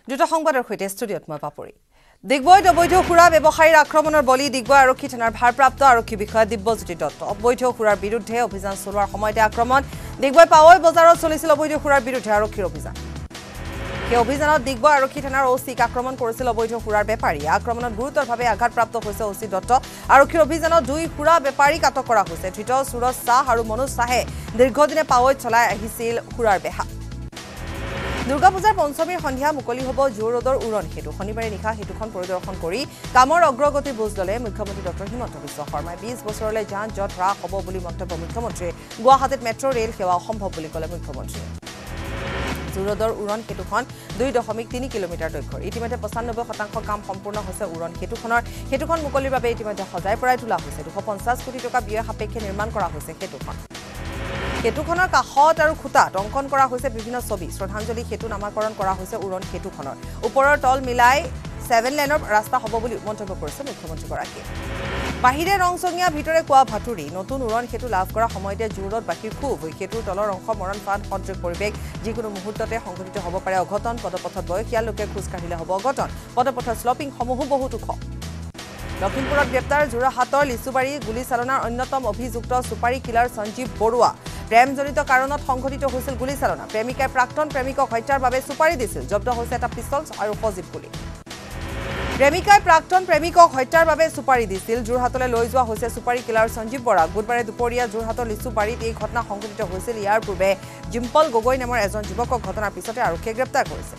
দুটা সংবাদৰ সৈতে ষ্টুডিঅত মই পাপৰি দিগবৈত অবৈধ সুৰা ব্যৱসায়ীৰ আক্ৰমণৰ বলি দিগবৈ আৰক্ষী থানাৰ ভাৰপ্ৰাপ্ত আৰক্ষী বিষয়া দিব্যজ্যোতি দত্ত অবৈধ সুৰাৰ বিৰুদ্ধে অভিযান চলোৱাৰ সময়তে আক্ৰমণ দিগবৈ পাৱৈ বজাৰত চলিছিল অবৈধ সুৰাৰ বিৰুদ্ধে আৰক্ষীৰ অভিযান এই অভিযানত দিগবৈ আৰক্ষী থানাৰ ওচিক আক্ৰমণ কৰিছিল অবৈধ সুৰাৰ বেপাৰী আক্ৰমণত গুৰুতৰভাৱে আঘাতপ্ৰাপ্ত হৈছে ওচি দত্ত আৰক্ষীৰ অভিযানত দুই সুৰা বেপাৰীক আটক কৰা হৈছে ধৃত সুৰজ শাহ আৰু মনোজ শাহে দীৰ্ঘদিনে পাৱৈত চলাই আহিছিল সুৰাৰ বেহা Durga Pujar পঞ্চমীৰ সন্ধিয়া মুকলি হ'ব জোৰ ৰোডৰ উৰণ হেতু শনিবাৰে নিশা হেতুখন পৰিদৰ্শন কৰি কামৰ অগ্ৰগতি বুজ ললে মুখ্যমন্ত্ৰী ডক্টৰ হিমন্ত বিশ্ব শৰ্মাই 20 বছৰলৈ যান জট হ্ৰাস হ'ব বুলি মন্তব্য মুখ্যমন্ত্ৰীয়ে গুৱাহাটীত মেট্ৰ' ৰেল সেৱা অসম্ভৱ বুলি ক'লে মুখ্যমন্ত্ৰীয়ে জোৰ ৰোডৰ উৰণ হেতুখন 2.3 কিলোমিটাৰ দৈৰ্ঘ্যৰ ইতিমধ্যে 95% কাম সম্পূৰ্ণ হৈছে উৰণ হেতুখন মুকলিৰ বাবে ইতিমধ্যে সজাই পৰাই তোলা হৈছে 250 কোটি টকা ব্যয় সাপেক্ষে নিৰ্মাণ কৰা হৈছে হেতুখনৰ কাষত আৰু খুঁটাত অংকন কৰা হৈছে বিভিন্ন ছবি শ্ৰদ্ধাঞ্জলি হেতু নামাকৰণ কৰা হৈছে উৰণ হেতুখনৰ ওপৰৰ তল মিলাই 7 লেনৰ ৰাস্তা হ'ব বুলি মন্তব্য কৰিছে মুখ্যমন্ত্ৰীগৰাকীয়ে বাহিৰে ৰংচঙীয়া ভিতৰে কোৱা ভাতুৰি নতুন উৰণ হেতু লাভ কৰা সময়তে জোৰত বাকীৰ খুব হেতুৰ তলৰ অংশ মৰণ ফান সদৃশ পৰিৱেশ যিকোনো মুহূৰ্ততে সংঘটিত হ'ব পাৰে অঘটন পদপথত বয়সীয়া লোকে খোজ কাঢ়িলে হ'ব অঘটন পদপথৰ স্লপিং সমূহ বহুত ওখ লখিমপুৰত গ্ৰেপ্তাৰ যোৰাহাটৰ লিচুবাৰী গুলীচালনাৰ অন্যতম অভিযুক্ত সুপাৰী কিলাৰ সঞ্জীৱ বৰুৱা প্ৰেমজনিত কাৰণত সংঘটিত হৈছিল গুলীচালনা প্ৰেমিকাই প্ৰাক্তন প্ৰেমিকক হত্যাৰ বাবে সুপাৰী দিছিল জব্দ হৈছে এটা পিস্তল আৰু সজীৱ গুলী প্ৰেমিকাই প্ৰাক্তন প্ৰেমিকক হত্যাৰ বাবে সুপাৰী দিছিল যোৰহাটলৈ লৈ যোৱা হৈছে সুপাৰী কিলাৰ সঞ্জীৱ বৰাক বুধবাৰে দুপৰীয়া যোৰহাটৰ লিচুবাৰীত এই ঘটনা সংঘটিত হৈছিল ইয়াৰ পূৰ্বে জিম্পল গগৈ নামৰ এজন যুৱকক ঘটনাৰ পিছতে আৰক্ষীয়ে গ্ৰেপ্তাৰ কৰিছে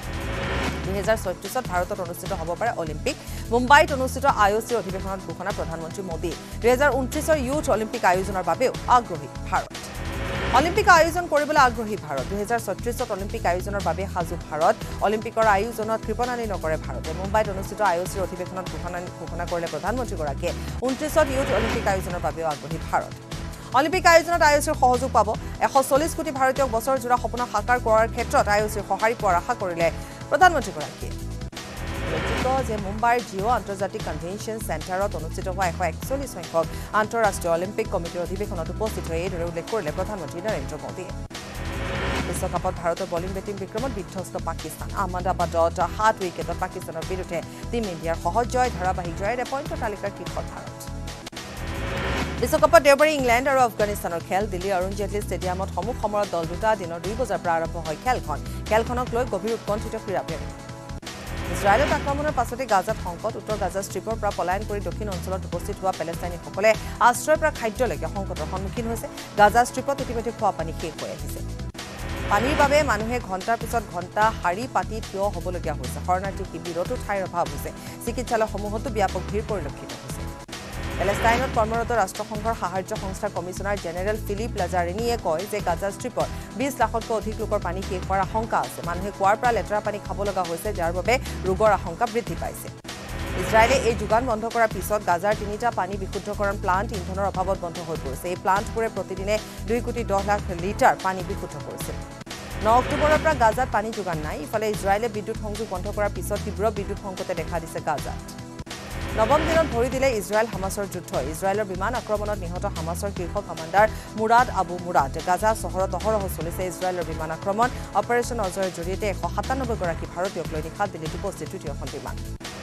2036 ভাৰতত অনুষ্ঠিত হ'ব পাৰে অলিম্পিক মুম্বাইত অনুষ্ঠিত আইঅচিৰ অধিৱেশনত ঘোষণা প্ৰধানমন্ত্ৰী মোদী 2029 ইউথ অলিম্পিক আয়োজনৰ বাবেও আগ্ৰহী ভাৰত অলিম্পিক আয়োজন কৰিবলৈ আগ্ৰহী ভাৰত 2036 অলিম্পিক আয়োজনৰ বাবে সাজু ভাৰত অলিম্পিকৰ আয়োজনত কৃপণালি নকৰে ভাৰতে মুম্বাইত অনুষ্ঠিত আইঅচিৰ অধিৱেশনত ঘোষণা কৰিলে প্ৰধানমন্ত্ৰীগৰাকীয়ে 29 ইউথ অলিম্পিক আয়োজনৰ বাবেও আগ্ৰহী ভাৰত অলিম্পিক আয়োজনত আইঅচিৰ সহযোগ পাব 140 কোটি ভাৰতীয়ক বছৰ জোৰা সপোন সাকাৰ কৰাৰ ক্ষেত্ৰত আইঅচিৰ সহায় পোৱাৰ আশা কৰিলে প্ৰধানমন্ত্ৰীগৰাকীয়ে যে মুম্বাইৰ জিঅ' আন্তৰ্জাতিক কনভেনশ্যন চেণ্টাৰত অনুষ্ঠিত হোৱা 141 সংখ্যক আন্তঃৰাষ্ট্ৰীয় অলিম্পিক কমিটিৰ অধিৱেশনত উপস্থিত হৈ এইদৰে উল্লেখ কৰিলে প্ৰধানমন্ত্ৰী নৰেন্দ্ৰ মোদীয়ে বিশ্বকাপত ভাৰতৰ বলিং বেটিং বিক্ৰমত বিধ্বস্ত পাকিস্তান আহমেদাবাদত 7 উইকেটত পাকিস্তানৰ বিৰুদ্ধে টিম ইণ্ডিয়াৰ সহজ জয় ধাৰাবাহিক জয়েৰে পইণ্টৰ তালিকাৰ শীৰ্ষত ভাৰত বিশ্বকাপত দেওবাৰে ইংলেণ্ড আৰু আফগানিস্তানৰ খেল দিল্লী অৰুণ জেটলী ষ্টেডিয়ামত সমুখ সমৰত দল দুটা দিনৰ 2 বজাৰ পৰা আৰম্ভ হয় খেলখনক লৈ গভীৰ উৎকণ্ঠিত ক্ৰীড়াপ্ৰেমী ইজৰাইলত আক্ৰমণৰ পাছতে গাজাত সংকট উত্তৰ গাজা ষ্ট্ৰীপৰ পৰা পলায়ন কৰি দক্ষিণ অঞ্চলত উপস্থিত হোৱা পেলেষ্টাইনীসকলে আশ্ৰয়ৰ পৰা খাদ্যলৈকে সংকটৰ সন্মুখীন হৈছে গাজা ষ্ট্ৰীপত ইতিমধ্যে খোৱা পানী শেষ হৈ আহিছে পানীৰ বাবে মানুহে ঘণ্টাৰ পিছত ঘণ্টা শাৰী পাতি থিয় হ'বলগীয়া হৈছে শৰণাৰ্থী শিবিৰতো ঠাইৰ অভাৱ হৈছে চিকিৎসালয়সমূহতো ব্যাপক ভিৰ পৰিলক্ষিত হৈছে পেলেষ্টাইনত কৰ্মৰত ৰাষ্ট্ৰসংঘৰ সাহায্য সংস্থাৰ কমিছনাৰ জেনেৰেল ফিলিপ লাজাৰিনিয়ে কয় যে গাজা ষ্ট্ৰীপৰ 20 লাখতকৈ অধিক লোকৰ পানী শেষ হোৱাৰ আশংকা আছে মানুহে কুঁৱাৰ পৰা লেতেৰা পানী খাব লগা হৈছে যাৰ বাবে ৰোগৰ আশংকা বৃদ্ধি পাইছে ইজৰাইলে এই যোগান বন্ধ কৰাৰ পিছত গাজাৰ 3টা পানী বিশুদ্ধকৰণ প্লাণ্ট ইন্ধনৰ অভাৱত বন্ধ হৈ পৰিছে এই প্লাণ্টবোৰে প্ৰতিদিনে 2.10 লাখ লিটাৰ পানী বিশুদ্ধ কৰিছিল 9 অক্টোবৰৰ পৰা গাজাত পানী যোগান নাই ইফালে ইজৰাইলে বিদ্যুৎ সংযোগ বন্ধ কৰাৰ পিছত তীব্ৰ বিদ্যুৎ সংকটে দেখা দিছে গাজাত নৱম দিনত ভৰি দিলে ইজৰাইল হামাছৰ যুদ্ধ ইজৰাইলৰ বিমান আক্ৰমণত নিহত হামাছৰ শীৰ্ষ commander Murad Abu Murad Gaza চহৰত অহৰহ চলিছে ইজৰাইলৰ বিমান আক্ৰমণ অপাৰেশ্যন অজয়ৰ জৰিয়তে 197 গৰাকী ভাৰতীয়ক লৈ নিশা দিল্লীত উপস্থিত তৃতীয়খন বিমান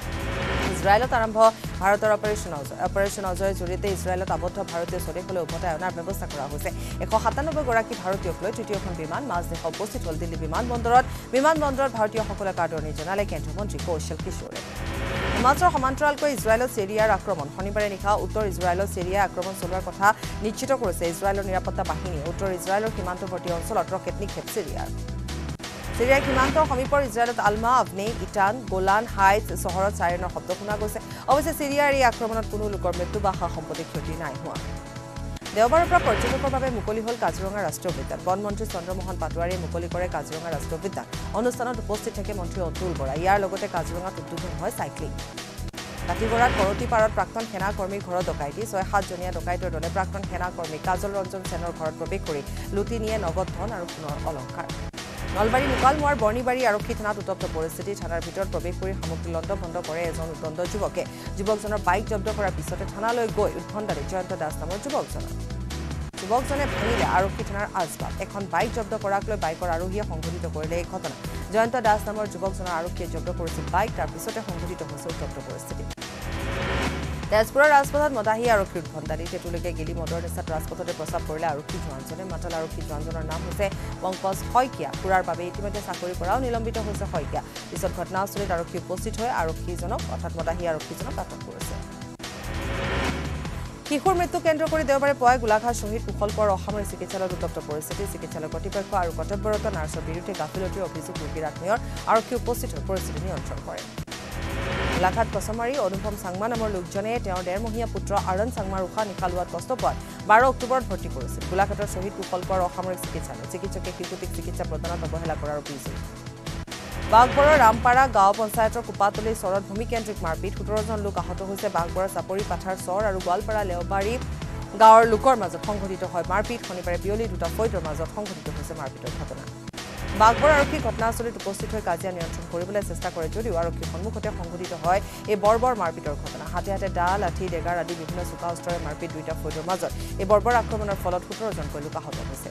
ইজৰাইলত আৰম্ভ ভাৰতৰ অপাৰেশ্যন অজয়ৰ জৰিয়তে ইজৰাইলত আবদ্ধ ভাৰতীয় স্বদেশলৈ উভতাই অনাৰ ব্যৱস্থা কৰা হৈছে 197 গৰাকী ভাৰতীয়ক লৈ তৃতীয়খন বিমান মাজদেশত উপস্থিত হ'ল দিল্লী বিমানবন্দৰত ভাৰতীয়সকলক আদৰণি জনালে কেন্দ্ৰীয় মন্ত্ৰী কৌশল কিশোৰে হিমাচলৰ সমান্তৰালকৈ ইজৰাইলত চিৰিয়াৰ আক্ৰমণ শনিবাৰে নিশা উত্তৰ ইজৰাইলত চিৰিয়াই আক্ৰমণ চলোৱাৰ কথা নিশ্চিত কৰিছে ইজৰাইলৰ নিৰাপত্তা বাহিনীয়ে উত্তৰ ইজৰাইলৰ সীমান্তৱৰ্তী অঞ্চলত ৰকেট নিক্ষেপ চিৰিয়াৰ সীমান্তৰ সমীপৰ ইজৰাইলত আলমা আভনে ইটান গোলান হাইটছ চহৰত চাইৰেনৰ শব্দ শুনা গৈছে অৱশ্যে চিৰিয়াৰ এই আক্ৰমণত কোনো লোকৰ মৃত্যু বা সা-সম্পত্তি ক্ষতি নাই হোৱা দেওবাৰৰ পৰা পৰ্যটকৰ বাবে মুকলি হ'ল কাজিৰঙা ৰাষ্ট্ৰীয় উদ্যান বন মন্ত্ৰী চন্দ্ৰমোহন পাটোৱাৰীয়ে মুকলি কৰে কাজিৰঙা ৰাষ্ট্ৰীয় উদ্যান অনুষ্ঠানত উপস্থিত থাকে মন্ত্ৰী অতুল বৰা ইয়াৰ লগতে কাজিৰঙাত উদ্বোধন হয় চাইক্লিং কাটিগড়াত কৰতিপাৰত প্ৰাক্তন সেনা কৰ্মীৰ ঘৰত ডকাইতি 6-7 জনীয়া ডকাইতৰ দলে প্ৰাক্তন সেনা কৰ্মী কাজল ৰঞ্জন সেনৰ ঘৰত প্ৰৱেশ কৰি লুটি নিয়ে নগদ ধন আৰু সোণৰ অলংকাৰ নলবাৰী মুকালমুৱাৰ বৰ্ণিবাৰী আৰক্ষী থানাত উত্তপ্ত পৰিস্থিতি থানাৰ ভিতৰত প্ৰৱেশ কৰি সামগ্ৰী লণ্ডভণ্ড কৰে এজন উদণ্ড যুৱকজনৰ বাইক জব্দ কৰাৰ পিছতে থানালৈ গৈ উদ্ভণ্ডালী জয়ন্ত দাস নামৰ যুৱকজনৰ যুৱকজনে ভাঙিলে আৰক্ষী থানাৰ আজবাব এখন বাইক জব্দ কৰাক লৈ বাইকৰ আৰোহীয়ে সংঘটিত কৰিলে এই ঘটনা জয়ন্ত দাস নামৰ যুৱকজনৰ আৰক্ষীয়ে জব্দ কৰিছিল বাইক তাৰ পিছতে সংঘটিত হৈছে উত্তপ্ত পৰিস্থিতি তেজপুৰৰ ৰাজপথত মদাহী আৰক্ষীৰ উদ্ভণ্ডালি তেতুলৈকে গেলি মদৰ নিচাত ৰাজপথতে প্ৰস্তাৱ কৰিলে আৰক্ষী জোৱানজনে মাতাল আৰক্ষী জোৱানজনৰ নাম হৈছে পংকজ শইকীয়া ফুৰাৰ বাবে ইতিমধ্যে চাকৰিৰ পৰাও নিলম্বিত হৈছে শইকীয়া পিছত ঘটনাস্থলীত আৰক্ষী উপস্থিত হৈ আৰক্ষীজনক অৰ্থাৎ মদাহী আৰক্ষীজনক আটক কৰিছে শিশুৰ মৃত্যু কেন্দ্ৰ কৰি দেওবাৰে পুৱাই গোলাঘাট শ্বহীদ কুশল কোঁৱৰ অসামৰিক চিকিৎসালয়ত উত্তপ্ত পৰিস্থিতি চিকিৎসালয় কৰ্তৃপক্ষ আৰু কৰ্তব্যৰত নাৰ্ছৰ বিৰুদ্ধে গাফিলতিৰ অভিযোগ ৰোগীৰ আত্মীয়ৰ আৰক্ষী উপস্থিত হৈ পৰিস্থিতি নিয়ন্ত্ৰণ কৰে গোলাঘাট কচমাৰী অনুপম চাংমা নামৰ লোকজনে তেওঁৰ 1.5-মহীয়া পুত্ৰ আৰণ চাংমাৰ উশাহ নিশাহ লোৱাত কষ্ট পোৱাত 12 অক্টোবৰত ভৰ্তি কৰিছিল গোলাঘাটৰ শ্বহীদ কুশল কোঁৱৰ অসামৰিক চিকিৎসালয় চিকিৎসকে শিশুটিক চিকিৎসা প্ৰদানত অৱহেলা কৰাৰ অভিযোগ বাগবৰৰ ৰামপাৰা গাঁও পঞ্চায়তৰ কুপাতলি চৰত ভূমিকেন্দ্ৰিক মাৰপিট 17জন লোক আহত হৈছে বাগবৰৰ চাপৰি পাথাৰ চৰ আৰু গোৱালপাৰা লেওবাৰী গাঁৱৰ লোকৰ মাজত সংঘটিত হয় মাৰপিট শনিবাৰে বিয়লি দুটা ফৈদৰ মাজত সংঘটিত হৈছে মাৰপিটৰ ঘটনা বাগবৰ আৰক্ষী ঘটনাস্থলীত উপস্থিত হৈ কাজিয়া নিয়ন্ত্ৰণ কৰিবলৈ চেষ্টা কৰে যদিও আৰক্ষীৰ সন্মুখতে সংঘটিত হয় এই বৰ্বৰ মাৰপিটৰ ঘটনা হাতে হাতে দা লাঠি ডেগাৰ আদি বিভিন্ন চোকা অস্ত্ৰৰে মাৰপিট দুটা ফৈদৰ মাজত এই বৰ্বৰ আক্ৰমণৰ ফলত 17জনকৈ লোক আহত হৈছে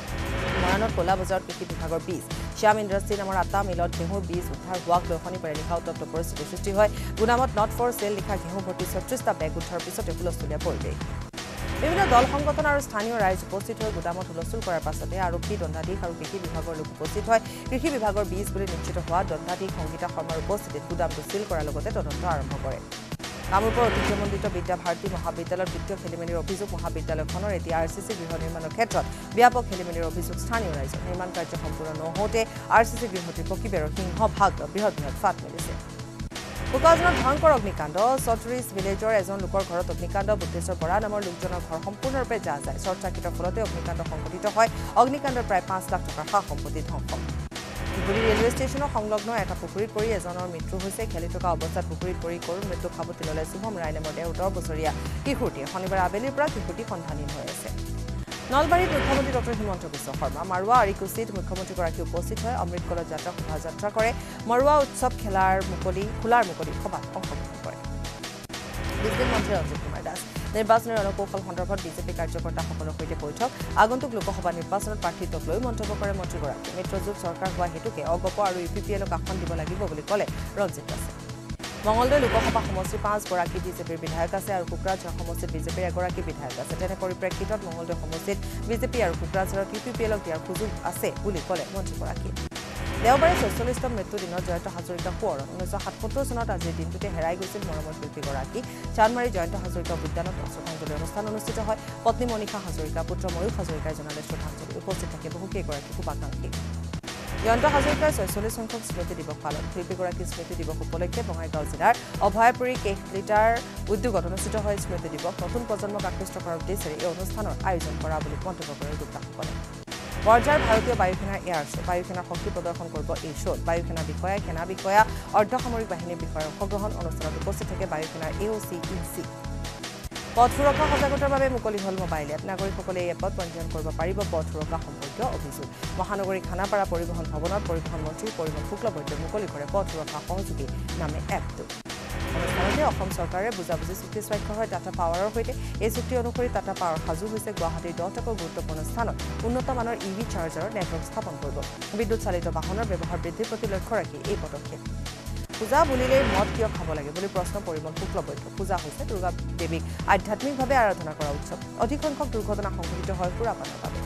মৰাণত কলা বজাৰত কৃষি বিভাগৰ বীজ শ্যাম ইণ্ডাষ্ট্ৰী নামৰ আটা মিলত ঘেঁহুৰ বীজ উদ্ধাৰ হোৱাক লৈ শনিবাৰে নিশা উত্তপ্ত পৰিস্থিতিৰ সৃষ্টি হয় গুদামত নট ফৰ চেল লিখা ঘেঁহু ভৰ্তি 36টা বেগ উদ্ধাৰৰ পিছতে হুলস্থুলীয়া পৰিৱেশ বিভিন্ন দল সংগঠন আৰু স্থানীয় ৰাইজ উপস্থিত হৈ গুদামত হুলস্থুল কৰাৰ পাছতে আৰক্ষী দণ্ডাধীশ আৰু কৃষি বিভাগৰ লোক উপস্থিত হয় কৃষি বিভাগৰ বীজ বুলি নিশ্চিত হোৱা দণ্ডাধীশ সংগীতা শৰ্মাৰ উপস্থিতিত গুদামটো চিল কৰাৰ লগতে তদন্ত আৰম্ভ কৰে কামৰূপৰ ঐতিহ্যমণ্ডিত বিদ্যা ভাৰতী মহাবিদ্যালয়ৰ বিত্তীয় খেলিমেলিৰ অভিযোগ মহাবিদ্যালয়খনৰ এতিয়া আৰচিচি গৃহ নিৰ্মাণৰ ক্ষেত্ৰত ব্যাপক খেলিমেলিৰ অভিযোগ স্থানীয় ৰাইজৰ নিৰ্মাণ কাৰ্য সম্পূৰ্ণ নহওঁতে আৰচিচি গৃহটিৰ পকীবেৰৰ সিংহভাগ বৃহৎ বৃহৎ ফাট মেলিছে কোকৰাঝাৰত ভয়ংকৰ অগ্নিকাণ্ড চটৰিছ ভিলেজৰ এজন লোকৰ ঘৰত অগ্নিকাণ্ড বুদ্ধেশ্বৰ বৰা নামৰ লোকজনৰ ঘৰ সম্পূৰ্ণৰূপে জ্বলা যায় শ্বৰ্ট চাৰ্কিটৰ ফলতে অগ্নিকাণ্ড সংঘটিত হয় অগ্নিকাণ্ডৰ প্ৰায় 5 লাখ টকাৰ সা সম্পত্তি ধ্বংস ধুবুৰী ৰেলৱে ষ্টেচনৰ সংলগ্ন এটা পুখুৰীত পৰি এজনৰ মৃত্যু হৈছে খেলি থকা অৱস্থাত পুখুৰীত পৰি কৰুণ মৃত্যুক সাৱটি ল'লে শুভম ৰায় নামৰ 17 বছৰীয়া কিশোৰটিয়ে শনিবাৰে আবেলিৰ পৰা কিশোৰটি সন্ধানহীন হৈ আছে নলবাৰীত মুখ্যমন্ত্ৰী ডক্টৰ হিমন্ত বিশ্ব শৰ্মা মাৰুৱা আৰিকুছিত মুখ্যমন্ত্ৰীগৰাকী উপস্থিত হৈ অমৃতকলত যাত্ৰা শোভাযাত্ৰা কৰে মাৰুৱা উৎসৱ খোলাৰ মুকলি সভাত অংশগ্ৰহণ কৰে বিজেপি মন্ত্ৰী ৰঞ্জিত কুমাৰ দাস নিৰ্বাচনী ৰণকৌশল সন্দৰ্ভত বিজেপি কাৰ্যকৰ্তাসকলৰ সৈতে বৈঠক আগন্তুক লোকসভা নিৰ্বাচনত প্ৰাৰ্থিত্বক লৈ মন্তব্য কৰে মন্ত্ৰীগৰাকী মিত্ৰজোঁট চৰকাৰ হোৱা হেতুকে অগপ আৰু ইউপিপিএলক আসন দিব লাগিব বুলি ক'লে ৰঞ্জিত দাসে মঙলদৈ লোকসভা সমষ্টিৰ 5 গৰাকী বিজেপিৰ বিধায়ক আছে আৰু কোকৰাঝাৰ সমষ্টিত বিজেপিৰ এগৰাকী বিধায়ক আছে তেনে পৰিপ্ৰেক্ষিতত মঙলদৈ সমষ্টিত বিজেপি আৰু কোকৰাঝাৰত ইউপিপিএলক দিয়াৰ সুযোগ আছে বুলি ক'লে মন্ত্ৰীগৰাকী দেওবাৰে 46তম মৃত্যু দিনত জয়ন্ত হাজৰিকা কোঁৱৰ 1977 চনত আজিৰ দিনটোতে হেৰাই গৈছিল মৰমৰ শিল্পীগৰাকী চানমাৰী জয়ন্ত হাজৰিকা উদ্যানত শ্ৰদ্ধাঞ্জলি অনুষ্ঠান অনুষ্ঠিত হয় পত্নী মণিষা হাজৰিকা পুত্ৰ ময়ূখ হাজৰিকাই জনালে শ্ৰদ্ধাঞ্জলি উপস্থিত থাকে বহুকেইগৰাকী শুভাকাংক্ষী জয়ন্ত হাজৰিকাৰ 46 সংখ্যক স্মৃতি দিৱস পালন শিল্পীগৰাকীৰ স্মৃতি দিৱস উপলক্ষে বঙাইগাঁও জিলাৰ অভয়াপুৰী কেক লিটাৰ উদ্যোগত অনুষ্ঠিত হয় স্মৃতি দিৱস নতুন প্ৰজন্মক আকৃষ্ট কৰাৰ উদ্দেশ্যে এই অনুষ্ঠানৰ আয়োজন কৰা বুলি মন্তব্য কৰে উদ্যোক্তাসকলে বৰ্জাৰ ভাৰতীয় বায়ুসেনাৰ এয়াৰ শ্ব' বায়ুসেনাৰ শক্তি প্ৰদৰ্শন কৰিব এই শ্ব'ত বায়ুসেনা বিষয়া সেনা বিষয়া অৰ্ধসামৰিক বাহিনীৰ বিষয়াৰ অংশগ্ৰহণ অনুষ্ঠানত উপস্থিত থাকে বায়ুসেনাৰ AOC ইনচি পথ সুৰক্ষা সজাগতাৰ বাবে মুকলি হ'ল মোবাইল এপ নাগৰিকসকলে এই এপত পঞ্জীয়ন কৰিব পাৰিব পথ সুৰক্ষা সম্পৰ্কীয় অভিযোগ মহানগৰী খানাপাৰা পৰিবহণ ভৱনত পৰিবহণ মন্ত্ৰী পৰিবহণ শুক্লবৈদ্যই মুকলি কৰে পথ সুৰক্ষা সহযোগী নামে এপটো অনুষ্ঠানতে অসম চৰকাৰে বুজাবুজি চুক্তি স্বাক্ষৰ হয় টাটা পাৱাৰৰ সৈতে এই চুক্তি অনুসৰি টাটা পাৱাৰ সাজু হৈছে গুৱাহাটীৰ 10টাকৈ গুৰুত্বপূৰ্ণ স্থানত উন্নত মানৰ EV চাৰ্জাৰৰ নেটৱৰ্ক স্থাপন কৰিব বিদ্যুৎ চালিত বাহনৰ ব্যৱহাৰ বৃদ্ধিৰ প্ৰতি লক্ষ্য ৰাখি এই পদক্ষেপ পূজা বুলিলেই মদ কিয় খাব লাগে বুলি প্ৰশ্ন পৰিবহণ শুক্লবৈদ্য পূজা হৈছে দুৰ্গা দেৱীক আধ্যাত্মিকভাৱে আৰাধনা কৰা উৎসৱ অধিক সংখ্যক দুৰ্ঘটনা সংঘটিত হয় সুৰাপানৰ বাবে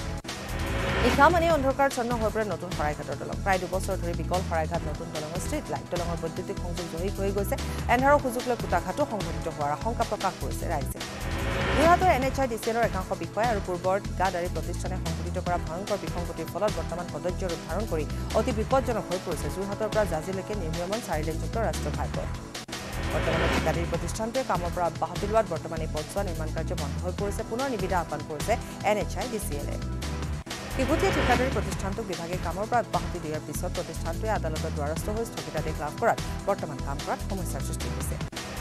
নিশা মানে অন্ধকাৰচ্ছন্ন হৈ পৰে নতুন শৰাইঘাটৰ দলং প্ৰায় 2 বছৰ ধৰি বিকল শৰাইঘাট নতুন দলঙৰ ষ্ট্ৰীট লাইট দলঙৰ বৈদ্যুতিক সংযোগ জহিক হৈ গৈছে এন্ধাৰৰ সুযোগ লৈ কুটাঘাটো সংঘটিত হোৱাৰ আশংকা প্ৰকাশ কৰিছে ৰাইজে যোৰহাটৰ NHIDCLৰ একাংশ বিষয়া আৰু পূৰ্বৰ ঠিকাদাৰী প্ৰতিষ্ঠানে সংঘটিত কৰা ভয়ংকৰ বিসংগতিৰ ফলত বৰ্তমান কদৰ্য ৰূপ ধাৰণ কৰি অতি বিপদজনক হৈ পৰিছে যোৰহাটৰ পৰা জাজিলৈকে নিৰ্মীয়মান 4 লেনযুক্ত ৰাষ্ট্ৰীয় ঘাইপথ বৰ্তমানৰ ঠিকাদাৰী প্ৰতিষ্ঠানটোৱে কামৰ পৰা অব্যাহতি লোৱাত বৰ্তমান এই পথছোৱা নিৰ্মাণ কাৰ্য বন্ধ হৈ পৰিছে পুনৰ নিবিদা আহ্বান কৰিছে NHIDCLে কিভূতিয়ে ঠিকাদাৰী প্ৰতিষ্ঠানটোক বিভাগে কামৰ পৰা অব্যাহতি দিয়াৰ পিছত প্ৰতিষ্ঠানটোৱে আদালতৰ দ্বাৰস্থ হৈ স্থগিতাদেশ লাভ কৰাত বৰ্তমান কাম কৰাত সমস্যাৰ সৃষ্টি হৈছে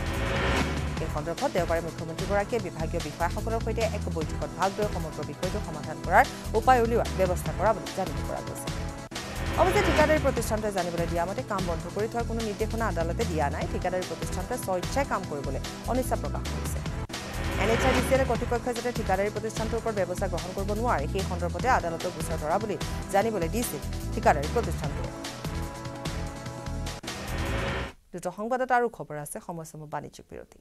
এই সন্দৰ্ভত দেওবাৰে মুখ্যমন্ত্ৰীগৰাকীয়ে বিভাগীয় বিষয়াসকলৰ সৈতে এক বৈঠকত ভাগ লৈ সমগ্ৰ বিষয়টো সমাধান কৰাৰ উপায় উলিওৱাৰ ব্যৱস্থা কৰা বুলি জানিব পৰা গৈছে অৱশ্যে ঠিকাদাৰী প্ৰতিষ্ঠানটোৱে জানিবলৈ দিয়া মতে কাম বন্ধ কৰি থোৱাৰ কোনো নিৰ্দেশনা আদালতে দিয়া নাই ঠিকাদাৰী প্ৰতিষ্ঠানটোৱে স্বইচ্ছাই কাম কৰিবলৈ অনিচ্ছা প্ৰকাশ কৰিছে NHIDCL কৰ্তৃপক্ষই যাতে ঠিকাদাৰী প্ৰতিষ্ঠানটোৰ ওপৰত ব্যৱস্থা গ্ৰহণ কৰিব নোৱাৰে সেই সন্দৰ্ভতে আদালতৰ গোচৰ ধৰা বুলি জানিবলৈ দিছিল ঠিকাদাৰী প্ৰতিষ্ঠানটোৱে দুটো সংবাদত আৰু খবৰ আছে সময় বাণিজ্যিক বিৰতি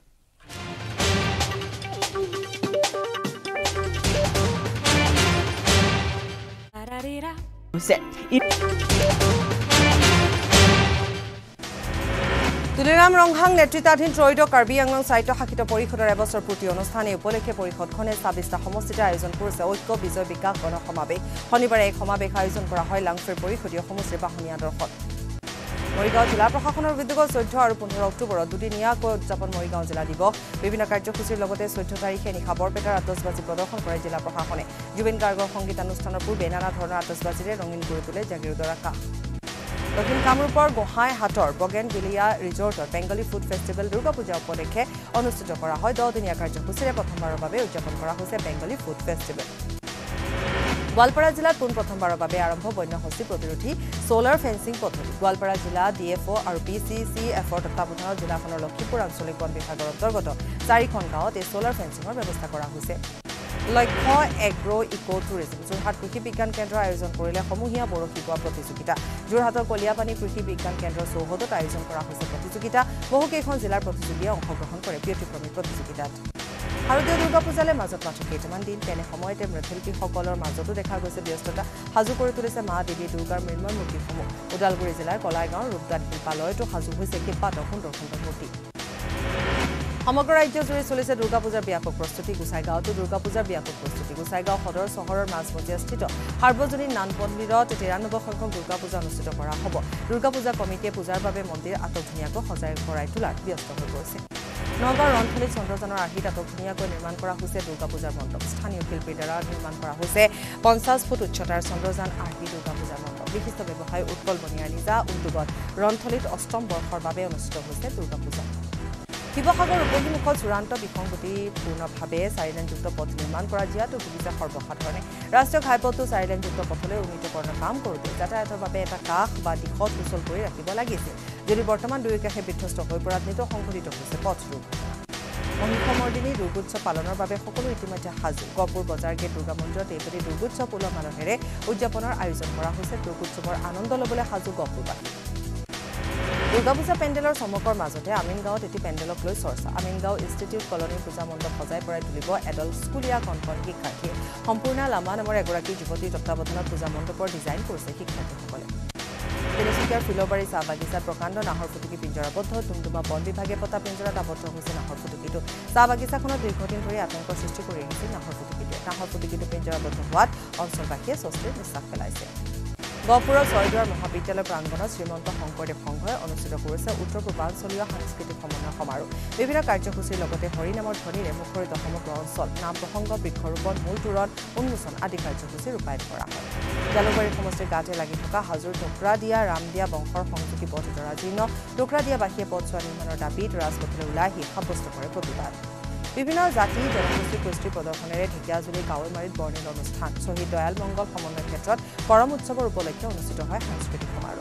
তুলিৰাম ৰংহাং নেতৃত্বাধীন ত্ৰয়োদশ কাৰ্বি আংলং সাহিত্য শাসিত পৰিষদৰ এবছৰ পূৰ্তি অনুষ্ঠানে উপলক্ষে পৰিষদখনে ২৬টা সমষ্টিতে আয়োজন কৰিছে ঐক্য বিজয় বিকাশ গণ সমাৱেশ শনিবাৰে এক সমাৱেশ আয়োজন কৰা হয় লাংফেৰ পৰিষদীয় সমষ্টিৰ বাহনী আদৰ্শত মৰিগাঁও জিলা প্ৰশাসনৰ উদ্যোগত 14 আৰু 15 অক্টোবৰত দুদিনীয়াকৈ উদযাপন মৰিগাঁও জিলা দিৱস বিভিন্ন কাৰ্যসূচীৰ লগতে 14 তাৰিখে নিশা বৰপেটাৰ আতচবাজি প্ৰদৰ্শন কৰে জিলা প্ৰশাসনে জুবিন গাৰ্গৰ সংগীতানুষ্ঠানৰ পূৰ্বে নানা ধৰণৰ আতচবাজিৰে ৰঙীন কৰি তোলে জাগিৰোডৰ আকাশ দক্ষিণ কামৰূপৰ গোহাঁইহাটৰ বগেনভিলিয়া ৰিজৰ্টত বেংগলী ফুড ফেষ্টিভেল দুৰ্গা পূজা উপলক্ষে অনুষ্ঠিত কৰা হয় 10 দিনীয়া কাৰ্যসূচীৰে প্ৰথমবাৰৰ বাবে উদযাপন কৰা হৈছে বেংগলী ফুড ফেষ্টিভেল গোৱালপাৰা জিলাত প্ৰথমবাৰৰ বাবে আৰম্ভ বন্যহস্তী প্ৰতিৰোধী সোলাৰ ফেন্সিং পদ্ধতি গোৱালপাৰা জিলা ডিএফঅ আৰু পিচিচিএফৰ তত্বাৱধানত জিলাখনৰ লক্ষীপুৰ আঞ্চলিক বন বিভাগৰ অন্তৰ্গত 4খন গাঁৱত এই সোলাৰ ফেন্সিঙৰ ব্যৱস্থা কৰা হৈছে লক্ষ্য এগ্ৰো ইকো টুৰিজম যোৰহাট কৃষি বিজ্ঞান কেন্দ্ৰ আয়োজন কৰিলে সমূহীয়া বৰশী বোৱা প্ৰতিযোগিতা যোৰহাটৰ কলিয়াপানী কৃষি বিজ্ঞান কেন্দ্ৰৰ চৌহদত আয়োজন কৰা হৈছে প্ৰতিযোগিতা বহুকেইখন জিলাৰ প্ৰতিযোগীয়ে অংশগ্ৰহণ কৰে ব্যতিক্ৰমী প্ৰতিযোগিতাত শাৰদীয় দুৰ্গা পূজালৈ মাজত মাত্ৰ কেইটামান দিন তেনে সময়তে মৃৎশিল্পীসকলৰ মাজতো দেখা গৈছে ব্যস্ততা সাজু কৰি তুলিছে মা দেৱী দুৰ্গাৰ মৃন্ময় মূৰ্তিসমূহ ওদালগুৰি জিলাৰ কলাইগাঁৱৰ ৰূপদান শিল্পালয়তো সাজু হৈছে কেইবাটাও সুন্দৰ সুন্দৰ মূৰ্তি সমগ্ৰ ৰাজ্যজুৰি চলিছে দুৰ্গা পূজাৰ ব্যাপক প্ৰস্তুতি গোসাইগাঁৱতো দুৰ্গা পূজাৰ ব্যাপক প্ৰস্তুতি গোসাইগাঁও সদৰ চহৰৰ মাজমজিয়াস্থিত সাৰ্বজনীন নান মন্দিৰত 93 সংখ্যক দুৰ্গা পূজা অনুষ্ঠিত কৰা হ'ব দুৰ্গা পূজা কমিটিয়ে পূজাৰ বাবে মন্দিৰ আটকধুনীয়াকৈ সজাই পৰাই তোলাত ব্যস্ত হৈ পৰিছে নগাঁও ৰণথলীত চন্দ্ৰযানৰ আৰ্হিত আটকধুনীয়াকৈ নিৰ্মাণ কৰা হৈছে দুৰ্গা পূজাৰ মণ্ডপ স্থানীয় শিল্পীৰ দ্বাৰা নিৰ্মাণ কৰা হৈছে 50 ফুট উচ্চতাৰ চন্দ্ৰযান আৰ্হি দুৰ্গা পূজাৰ মণ্ডপ বিশিষ্ট ব্যৱসায়ী উৎপল বনিয়াৰ নিজা উদ্যোগত ৰণথলীত অষ্টম বৰ্ষৰ বাবে অনুষ্ঠিত হৈছে দুৰ্গা পূজা শিৱসাগৰ উপমুখত চূড়ান্ত বিসংগতিপূৰ্ণভাৱে 4-লেনযুক্ত পথ নিৰ্মাণ কৰা জিয়াটো ভুগিছে সৰ্বসাধাৰণে ৰাষ্ট্ৰীয় ঘাইপথটো 4-লেনযুক্ত পথলৈ উন্নীতকৰণৰ কাম কৰোঁতে যাতায়াতৰ বাবে এটা কাষ বা দিশত সুচল কৰি ৰাখিব লাগিছিল যদি বৰ্তমান দুয়ো কাষে বিধ্বস্ত হৈ পৰাত নিত সংঘটিত হৈছে পথ দুৰ্ঘটনা মহিষমৰ্দিনী দুৰ্গোৎসৱ পালনৰ বাবে সকলো ইতিমধ্যে সাজু গহপুৰ বজাৰ গেট দুৰ্গা মন্দিৰত এইবাৰ দুৰ্গোৎসৱ উলহ মালহেৰে উদযাপনৰ আয়োজন কৰা হৈছে দুৰ্গোৎসৱৰ আনন্দ ল'বলৈ সাজু গহপুৰবাসী দুৰ্গা পূজা পেণ্ডেলৰ চমকৰ মাজতে আমিনগাঁৱত এটি পেণ্ডেলক লৈ চৰ্চা আমিনগাঁও ইনষ্টিটিউট কলনীৰ পূজা মণ্ডপ সজাই পৰাই তুলিব এডল স্কুলীয়া কণকণ শিক্ষাৰ্থীয়ে সম্পূৰ্ণ লামা নামৰ এগৰাকী যুৱতীৰ তত্বাৱধানত পূজা মণ্ডপৰ ডিজাইন কৰিছে শিক্ষাৰ্থীসকলে তিনিচুকীয়াৰ ফিলবাৰী চাহ বাগিচাত প্ৰকাণ্ড নাহৰ ফুটুকী পিঞ্জৰাবদ্ধ টুমটুমা বন বিভাগে পতা পিঞ্জৰাত আবদ্ধ হৈছে নাহৰ ফুটুকীটো চাহ বাগিচাখনত দীৰ্ঘদিন ধৰি আতংকৰ সৃষ্টি কৰি আহিছিল নাহৰ ফুটুকীটো পিঞ্জৰাবদ্ধ হোৱাত অঞ্চলবাসীয়ে স্বস্তিৰ নিশ্বাস পেলাইছে গহপুৰৰ ছয়দুৱাৰ মহাবিদ্যালয় প্ৰাংগণত শ্ৰীমন্ত শংকৰদেৱ সংঘই অনুষ্ঠিত কৰিছে উত্তৰ পূৰ্বাঞ্চলীয় সাংস্কৃতিক সমন্বয় সমাৰোহ বিভিন্ন কাৰ্যসূচীৰ লগতে হৰিনামৰ ধ্বনিৰে মুখৰিত সমগ্ৰ অঞ্চল নাম প্ৰসংগ বৃক্ষৰোপণ মূল তোৰণ উন্মোচন আদি কাৰ্যসূচী ৰূপায়ণ কৰা হয় জালুকবাৰী সমষ্টিৰ গাতে লাগি থকা হাজোৰ টুকুৰাদিয়া ৰামদিয়া বংশৰ সংযোগী পথ জৰাজীৰ্ণ টুকুৰাদিয়াবাসীয়ে পথছোৱা নিৰ্মাণৰ দাবীত ৰাজপথলৈ ওলাই আহি সাব্যস্ত কৰে প্ৰতিবাদ বিভিন্ন জাতি জনগোষ্ঠীৰ কৃষ্টি প্ৰদৰ্শনেৰে ঢেকিয়াজুলি কাৱৈমাৰীত বৰ্ণিল অনুষ্ঠান শ্বহীদ দয়াল মংগল সমন্বয় ক্ষেত্ৰত কৰম উৎসৱৰ উপলক্ষে অনুষ্ঠিত হয় সাংস্কৃতিক সমাৰোহ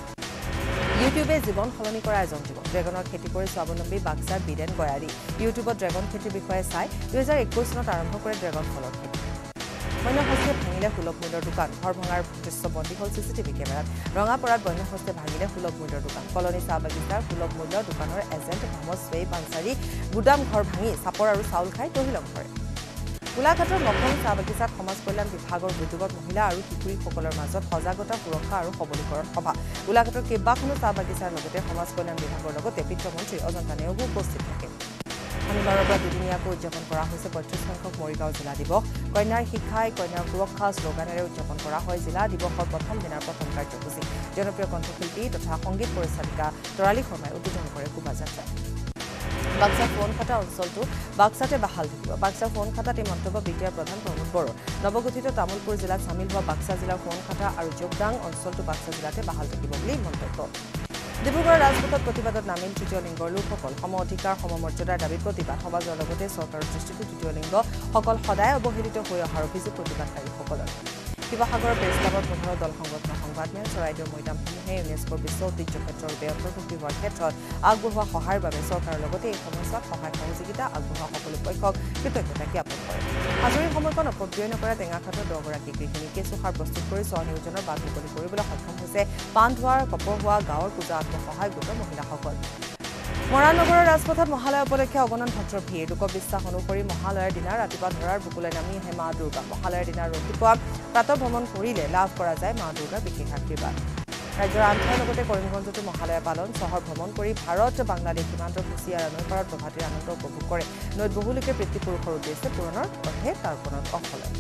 ইউটিউবে জীৱন সলনি কৰা এজন যুৱক ড্ৰেগনৰ খেতি কৰি স্বাৱলম্বী বাক্সাৰ বীৰেন গয়াৰী ইউটিউবত ড্ৰেগন খেতিৰ বিষয়ে চাই 2021 চনত আৰম্ভ কৰে ড্ৰেগন ফলৰ খেতি বন্যহস্তীয়ে ভাঙিলে সুলভ মূল্যৰ দোকান ঘৰ ভঙাৰ দৃশ্য বন্দী হ'ল চিচিটিভি কেমেৰাত ৰঙাপাৰাত বন্যহস্তীয়ে ভাঙিলে সুলভ মূল্যৰ দোকান কলনী চাহ বাগিচাৰ সুলভ মূল্যৰ দোকানৰ এজেণ্ট মহম্মদ স্বেইব আনচাৰী গুদাম ঘৰ ভাঙি চাপৰ আৰু চাউল খাই তহিলং কৰে গোলাঘাটৰ মকৰং চাহ বাগিচাত সমাজ কল্যাণ বিভাগৰ উদ্যোগত মহিলা আৰু কিশোৰীসকলৰ মাজত সজাগতা সুৰক্ষা আৰু সবলীকৰণ সভা গোলাঘাটৰ কেইবাখনো চাহ বাগিচাৰ লগতে সমাজ কল্যাণ বিভাগৰ লগতে বিত্তমন্ত্ৰী অজন্তা নেওগো উপস্থিত থাকে শনিবাৰৰ পৰা দুদিনীয়াকৈ উদযাপন কৰা হৈছে 35 সংখ্যক মৰিগাঁও জিলা দিৱস কন্যাৰ শিক্ষাই কন্যাৰ সুৰক্ষা শ্লোগানেৰে উদযাপন কৰা হয় জিলা দিৱসৰ প্ৰথম দিনাৰ প্ৰথম কাৰ্যসূচী জনপ্ৰিয় কণ্ঠশিল্পী তথা সংগীত পৰিচালিকা তৰালী শৰ্মাই উদ্বোধন কৰে শোভাযাত্ৰা বাক্সা ফোন খাতা অঞ্চলটো বাক্সাতে বাহাল থাকিব বাক্সাৰ ফোন খাতাত এই মন্তব্য বিটিআৰ প্ৰধান প্ৰমোদ বড়ো নৱগঠিত তামুলপুৰ জিলাত চামিল হোৱা বাক্সা জিলাৰ ফোন খাতা আৰু যোগদাং অঞ্চলটো বাক্সা জিলাতে বাহাল থাকিব বুলি মন্তব্য ডিব্ৰুগড়ৰ ৰাজপথত প্ৰতিবাদত নামিল তৃতীয় লিংগৰ লোকসকল সম অধিকাৰ সমমৰ্যাদাৰ দাবীত প্ৰতিবাদ সমাজৰ লগতে চৰকাৰৰ দৃষ্টিতো তৃতীয় লিংগসকল সদায় অৱহেলিত হৈ অহাৰ অভিযোগ প্ৰতিবাদকাৰীসকলৰ শিৱসাগৰৰ প্ৰেছ ক্লাবত 15 দল সংগঠনৰ সংবাদ ডিপাৰ্টমেণ্ট চৰাইদেউ মৈদামসমূহে ইউনেস্কোৰ বিশ্ব ঐতিহ্য ক্ষেত্ৰৰূপে অন্তৰ্ভুক্তি হোৱাৰ ক্ষেত্ৰত আগবঢ়োৱা সহায়ৰ বাবে চৰকাৰৰ লগতে এই সময়ছোৱাত সহায় সহযোগিতা আগবঢ়োৱা সকলো পক্ষক কৃতজ্ঞতা জ্ঞাপন কৰে আজৰি সময়কণ অপব্যয় নকৰা টেঙাখাটৰ 10 গৰাকী গৃহিণী কেঁচু সাৰ প্ৰস্তুত কৰি স্বনিয়োজনৰ বাট মুকলি কৰিবলৈ সক্ষম হৈছে পাণধোৱাৰ কপৰহোৱা গাঁৱৰ পূজা আত্মসহায়ক গোটৰ মহিলাসকল মৰাণনগৰৰ ৰাজপথত মহালয়া উপলক্ষে অগণন ভক্তৰ ভিৰ লোকবিশ্বাস অনুসৰি মহালয়াৰ দিনা ৰাতিপুৱা ধৰাৰ বুকুলৈ নামি আহে মা দুৰ্গা মহালয়াৰ দিনা ৰাতিপুৱা প্ৰাতঃ ভ্ৰমণ কৰিলে লাভ কৰা যায় মা দুৰ্গাৰ বিশেষ আশীৰ্বাদ ৰাজ্যৰ আন ঠাইৰ লগতে কৰিমগঞ্জতো মহালয়া পালন চহৰ ভ্ৰমণ কৰি ভাৰত বাংলাদেশ সীমান্তৰ কুচিয়াৰ নৈপাৰত প্ৰভাতীৰ আনন্দ উপভোগ কৰে নৈত বহু লোকে পিতৃপুৰুষৰ উদ্দেশ্যে পূৰণৰ অৰ্থে তৰ্পণত অংশ লয়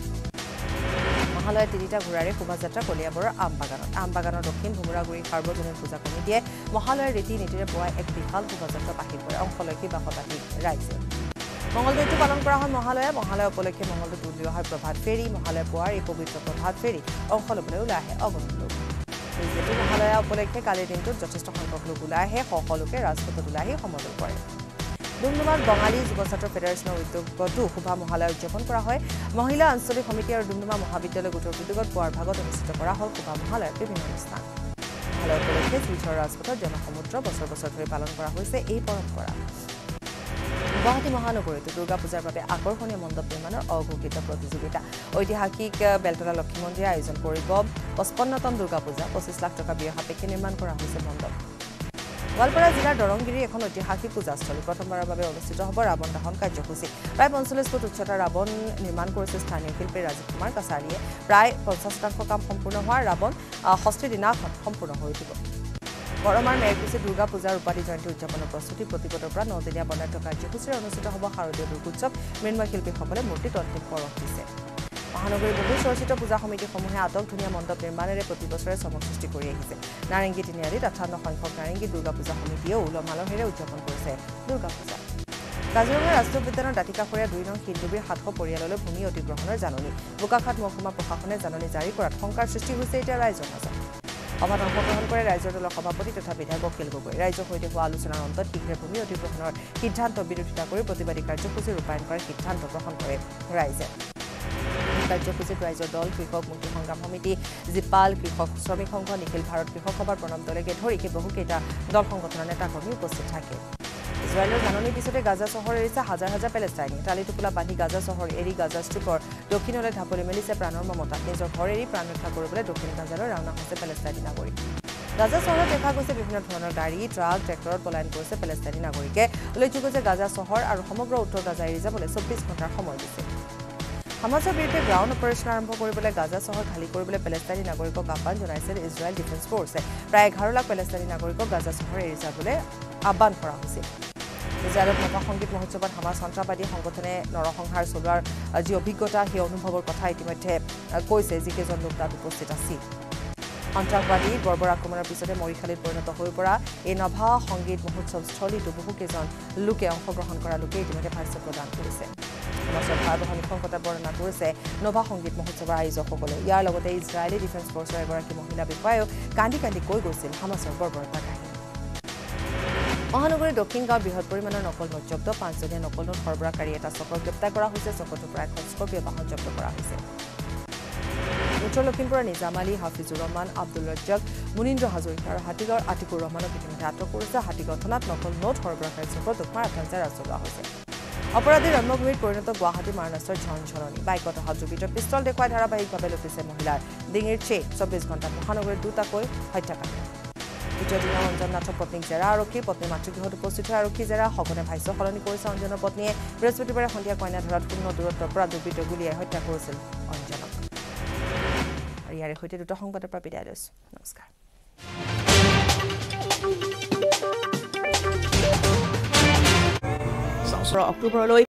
মহালয়া তিনিটা ঘোঁৰাৰে শোভাযাত্ৰা কলিয়াবৰৰ আমবাগানৰ দক্ষিণ ভোমোৰাগুৰি সাৰ্বজনীন পূজা কমিটিয়ে মহালয়াৰ ৰীতি নীতিৰে পুৱাই এক বিশাল শোভাযাত্ৰা বাহিৰ কৰে অংশ লয় কিবা শতাধিক ৰাইজে মঙ্গলদৈতো পালন কৰা হয় মহালয়া উপলক্ষে মঙ্গলদৈত উলিওৱা হয় প্ৰভাত ফেৰী মহালয়া পুৱাৰ এই পবিত্ৰ প্ৰভাত ফেৰী অংশ ল'বলৈ ওলাই আহে অগণন লোক যিহেতু মহালয়া উপলক্ষে কালিৰ দিনটোত যথেষ্ট সংখ্যক লোক ওলাই আহে লোকে ৰাজপথত ওলাই আহি সমদল কৰে ডুমডুমাত বঙালী যুৱ ছাত্ৰ ফেডাৰেশ্যনৰ উদ্যোগতো শোভা মহালয়া উদযাপন কৰা হয় মহিলা আঞ্চলিক সমিতি আৰু ডুমডুমা মহাবিদ্যালয় গোটৰ উদ্যোগত পুৱাৰ ভাগত অনুষ্ঠিত কৰা হ'ল শোভা মহালয়াৰ বিভিন্ন অনুষ্ঠান মহালয়া উপলক্ষে শিলচৰ ৰাজপথত জনসমুদ্ৰ বছৰ বছৰ ধৰি পালন কৰা হৈছে এই পৰম্পৰা গুৱাহাটী মহানগৰীতো দুৰ্গা পূজাৰ বাবে আকৰ্ষণীয় মণ্ডপ নিৰ্মাণৰ অঘোষিত প্ৰতিযোগিতা ঐতিহাসিক বেলতলা লক্ষ্মী মন্দিৰে আয়োজন কৰিব 55তম দুৰ্গা পূজা 25 লাখ টকা ব্যয় সাপেক্ষে নিৰ্মাণ কৰা হৈছে মণ্ডপ গোৱালপাৰা জিলাৰ দৰংগিৰি এখন ঐতিহাসিক পূজাস্থলী প্ৰথমবাৰৰ বাবে অনুষ্ঠিত হ'ব ৰাৱণ দহন কাৰ্যসূচী প্ৰায় 45 ফুট উচ্চতাৰ ৰাৱণ নিৰ্মাণ কৰিছে স্থানীয় শিল্পী ৰাজীৱ কুমাৰ কাছাৰীয়ে প্ৰায় 50% কাম সম্পূৰ্ণ হোৱা ৰাৱণ ষষ্ঠী দিনাখন সম্পূৰ্ণ হৈ উঠিব বৰমাৰ মেৰকুচি দুৰ্গা পূজাৰ উপাধি জয়ন্তী উদযাপনৰ প্ৰস্তুতি প্ৰতিপদৰ পৰা 9 দিনীয়া বৰ্ণাঢ্য কাৰ্যসূচীৰে অনুষ্ঠিত হ'ব শাৰদীয় দুৰ্গোৎসৱ মৃন্ময় শিল্পীসকলে মূৰ্তিত অন্তিম পৰশ দিছে মহানগৰীৰ বহু চৰ্চিত পূজা সমিতিসমূহে আটক ধুনীয়া মণ্ডপ নিৰ্মাণেৰে প্ৰতি বছৰে চমক সৃষ্টি কৰি আহিছে নাৰেংগী তিনিআলিত 58 সংখ্যক নাৰেংগী দুৰ্গা পূজা সমিতিয়েও উলহ মালহেৰে উদযাপন কৰিছে দুৰ্গা পূজা কাজিৰঙা ৰাষ্ট্ৰীয় উদ্যানৰ দাঁতিকাষৰীয়া 2 নং শিলডুবিৰ 700 পৰিয়াললৈ ভূমি অধিগ্ৰহণৰ জাননী বোকাখাট মহকুমা প্ৰশাসনে জাননী জাৰি কৰাত শংকাৰ সৃষ্টি হৈছে এতিয়া ৰাইজৰ মাজত সভাত অংশগ্ৰহণ কৰে ৰাইজৰ দলৰ সভাপতি তথা বিধায়ক অখিল গগৈ ৰাইজৰ সৈতে হোৱা আলোচনাৰ অন্তত শীঘ্ৰে ভূমি অধিগ্ৰহণৰ সিদ্ধান্ত বিৰোধিতা কৰি প্ৰতিবাদী কাৰ্যসূচী ৰূপায়ণ কৰাৰ সিদ্ধান্ত গ্ৰহণ কৰে ৰাইজে কাৰ্যসূচীত ৰাইজৰ দল কৃষক মুক্তি সংগ্ৰাম সমিতি জিপাল কৃষক শ্ৰমিক সংঘ নিখিল ভাৰত কৃষক সভাৰ প্ৰণৱ দলেকে ধৰি বহুকেইটা দল সংগঠনৰ নেতাকৰ্মী উপস্থিত থাকে ইজৰাইলৰ জাননীৰ পিছতে গাজা চহৰ এৰিছে হাজাৰ হাজাৰ পেলেষ্টাইনী টালিটোপোলা বান্ধি গাজা চহৰ এৰি গাজা ষ্ট্ৰীপৰ দক্ষিণলৈ ঢাপলি মেলিছে প্ৰাণৰ মমতাত নিজৰ ঘৰ এৰি প্ৰাণ ৰক্ষা কৰিবলৈ দক্ষিণ গাজালৈ ৰাওনা হৈছে পেলেষ্টাইনী নাগৰিক গাজা চহৰত দেখা গৈছে বিভিন্ন ধৰণৰ গাড়ী ট্ৰাক ট্ৰেক্টৰত পলায়ন কৰিছে পেলেষ্টাইনী নাগৰিকে উল্লেখযোগ্য যে গাজা চহৰ আৰু সমগ্ৰ উত্তৰ গাজা এৰি যাবলৈ 24 ঘণ্টাৰ সময় দিছে হামাছৰ বিৰুদ্ধে গ্ৰাউণ্ড অপাৰেশ্যন আৰম্ভ কৰিবলৈ গাজা চহৰ খালী কৰিবলৈ পেলেষ্টাইনী নাগৰিকক আহ্বান জনাইছিল ইজৰাইল ডিফেন্স ফ'ৰ্চে প্ৰায় 11 লাখ পেলেষ্টাইনী নাগৰিকক গাজা চহৰ এৰি যাবলৈ আহ্বান কৰা হৈছিল ইজৰাইলত নভা সংগীত মহোৎসৱত হামাছ সন্ত্ৰাসবাদী সংগঠনে নৰসংহাৰ চলোৱাৰ যি অভিজ্ঞতা সেই অনুভৱৰ কথা ইতিমধ্যে কৈছে যিকেইজন লোক তাত উপস্থিত আছিল সন্ত্ৰাসবাদী বৰ্বৰ আক্ৰমণৰ পিছতে মৰিশালীত পৰিণত হৈ পৰা এই নভা সংগীত মহোৎসৱ স্থলীতো বহুকেইজন লোকে অংশগ্ৰহণ কৰা লোকে ইতিমধ্যে ভাষ্য প্ৰদান কৰিছে হামাছৰ ভয়াৱহ নৃশংসতা বৰ্ণনা কৰিছে নভা সংগীত মহোৎসৱৰ আয়োজকসকলে ইয়াৰ লগতে ইজৰাইলী ডিফেন্স ফ'ৰ্চৰ এগৰাকী মহিলা বিষয়াও কান্দি কান্দি কৈ গৈছিল হামাছৰ বৰ্বৰতা কাহিনী মহানগৰীৰ দক্ষিণ গাঁৱত বৃহৎ পৰিমাণৰ নকল নোট জব্দ 5জনীয়া নকল নোট সৰবৰাহকাৰী এটা চক্ৰক গ্ৰেপ্তাৰ কৰা হৈছে চক্ৰটোৰ প্ৰায় 100 স্কৰ্পিঅ' বাহন জব্দ কৰা হৈছে উত্তৰ লখিমপুৰৰ নিজাম আলী হাফিজুৰ ৰহমান আব্দুল ৰজ্জাক মুনীন্দ্ৰ হাজৰিকা আৰু হাতীগাঁৱৰ আতিকুৰ ৰহমানক ইতিমধ্যে আটক কৰিছে হাতীগাঁও থানাত নকল নোট সৰবৰাহকাৰী চক্ৰটোক মাৰাথান জেৰা চলোৱা হৈছে অপৰাধীৰ জন্মভূমিত পৰিণত গুৱাহাটী মাৰণাছৰ ঝনঝননি বাইকত অহা যুৱতীৰ পিষ্টল দেখুৱাই ধাৰাবাহিকভাৱে লুটিছে মহিলাৰ ডিঙিৰ চেইন 24 ঘণ্টাত মহানগৰীত দুটাকৈ হত্যাকাণ্ড দ্বিতীয় দিনা অঞ্জন নাথৰ পত্নীক জেৰা আৰক্ষী পত্নী মাতৃগৃহত উপস্থিত হৈ আৰক্ষী জেৰা সঘনে ভাষ্য সলনি কৰিছে অঞ্জনৰ পত্নীয়ে বৃহস্পতিবাৰে সন্ধিয়া কইনা ধৰাত শূন্য দূৰত্বৰ পৰা দুৰ্বৃত্ত গুলীয়াই হত্যা কৰিছিল অঞ্জনক আৰু ইয়াৰে সৈতে দুটা সংবাদৰ পৰা বিদায় লৈছো নমস্কাৰ অক্টোবৰলৈ